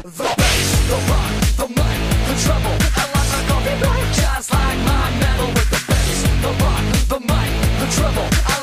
The bass, the rock, the mic, the treble, I like my coffee black, just like my metal. With the bass, the rock, the mic, the treble, I